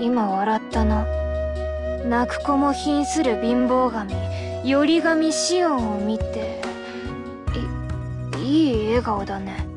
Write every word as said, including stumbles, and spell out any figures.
今笑ったな。泣く子も瀕する貧乏神、より神シオンを見て、い、いい笑顔だね。